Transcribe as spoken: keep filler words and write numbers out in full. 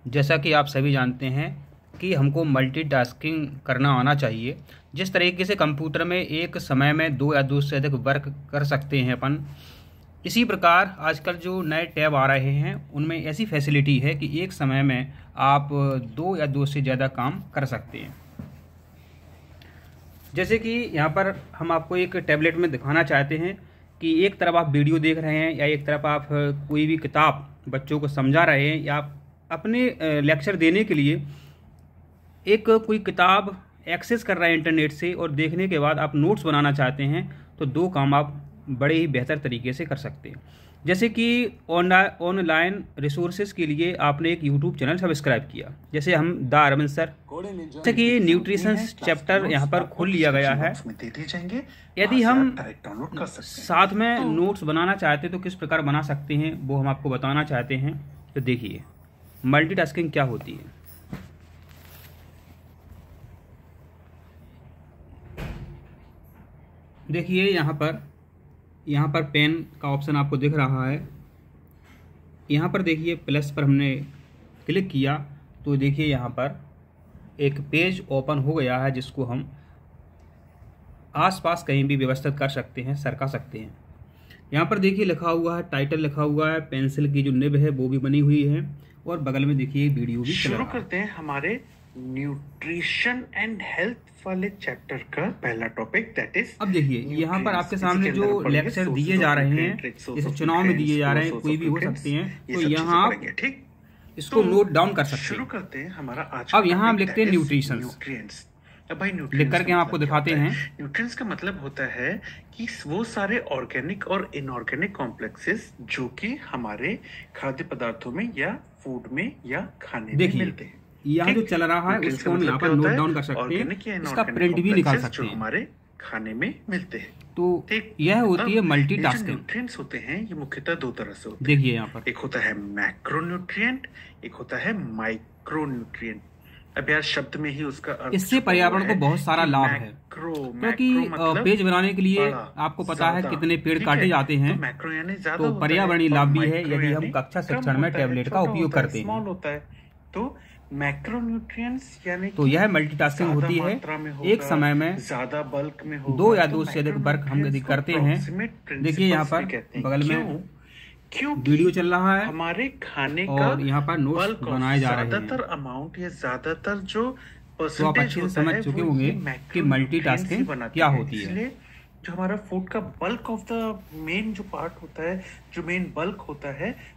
जैसा कि आप सभी जानते हैं कि हमको मल्टीटास्किंग करना आना चाहिए। जिस तरीके से कंप्यूटर में एक समय में दो या दो से अधिक वर्क कर सकते हैं अपन, इसी प्रकार आजकल जो नए टैब आ रहे हैं उनमें ऐसी फैसिलिटी है कि एक समय में आप दो या दो से ज़्यादा काम कर सकते हैं। जैसे कि यहाँ पर हम आपको एक टैबलेट में दिखाना चाहते हैं कि एक तरफ आप वीडियो देख रहे हैं या एक तरफ आप कोई भी किताब बच्चों को समझा रहे हैं या आप अपने लेक्चर देने के लिए एक कोई किताब एक्सेस कर रहे हैं इंटरनेट से और देखने के बाद आप नोट्स बनाना चाहते हैं, तो दो काम आप बड़े ही बेहतर तरीके से कर सकते हैं। जैसे कि ऑनलाइन रिसोर्सेज के लिए आपने एक यूट्यूब चैनल सब्सक्राइब किया, जैसे हम द अरविंद सर, जैसे कि न्यूट्रिशन चैप्टर यहाँ पर खोल लिया गया है। यदि हम साथ में नोट्स बनाना चाहते हैं तो किस प्रकार बना सकते हैं वो हम आपको बताना चाहते हैं। तो देखिए मल्टीटास्किंग क्या होती है। देखिए यहाँ पर यहाँ पर पेन का ऑप्शन आपको दिख रहा है। यहाँ पर देखिए प्लस पर हमने क्लिक किया तो देखिए यहाँ पर एक पेज ओपन हो गया है जिसको हम आसपास कहीं भी व्यवस्थित कर सकते हैं, सरका सकते हैं। यहाँ पर देखिए लिखा हुआ है, टाइटल लिखा हुआ है, पेंसिल की जो निब है वो भी बनी हुई है और बगल में देखिए वीडियो भी चल रहा है। शुरू करते हैं हमारे न्यूट्रिशन एंड हेल्थ वाले चैप्टर का पहला टॉपिक, दैट इज। अब देखिए यहाँ पर आपके सामने जो लेक्चर दिए जा रहे हैं, जैसे चुनाव में दिए जा रहे हैं, कोई भी हो सकते हैं, तो यहाँ ठीक इसको नोट डाउन कर सकते हैं। शुरू करते हैं हमारा आज। अब यहाँ हम लिखते हैं न्यूट्रिशन, अब भाई लिख करके हम आपको दिखाते हैं। न्यूट्रिएंट्स का मतलब होता है कि वो सारे ऑर्गेनिक और इनऑर्गेनिक कॉम्प्लेक्सेस जो कि हमारे खाद्य पदार्थों में या फूड में या खाने में मिलते हैं। यहाँ जो चल रहा है उसको हम यहाँ पर नोट डाउन कर सकते हैं, इसका प्रिंट भी निकाल सकते हैं, हमारे खाने में मिलते हैं। तो यह होती है मल्टीटास्किंग। न्यूट्रिएंट्स होते हैं ये मुख्यतः दो तरह से होते हैं। देखिए यहाँ पर एक होता है मैक्रोन्यूट्रिएंट, एक होता है माइक्रोन्यूट्रिएंट। अब यार शब्द में ही उसका अर्थ, इससे पर्यावरण को बहुत सारा लाभ है, क्योंकि मतलब पेज बनाने के लिए आपको पता है कितने पेड़ काटे जाते हैं, तो पर्यावरणीय लाभ भी है यदि हम कक्षा शिक्षण में टैबलेट का उपयोग करते हैं। होता है तो मैक्रोन्यूट्रिएंट्स यानी तो यह मल्टीटास्किंग होती है। एक समय में ज्यादा बल्क में होगा, दो या दो से अधिक वर्क हम यदि करते हैं। देखिए यहाँ पर बगल में क्यों वीडियो चल रहा है हमारे खाने और का यहाँ पर नोट्स बनाए जा रहे हैं। ज्यादातर अमाउंट या ज्यादातर जो तो आप अच्छे से समझ चुके होंगे कि मल्टीटास्किंग क्या होती है। जो हमारा फूड का बल्क ऑफ द मेन जो पार्ट होता है, जो मेन बल्क होता है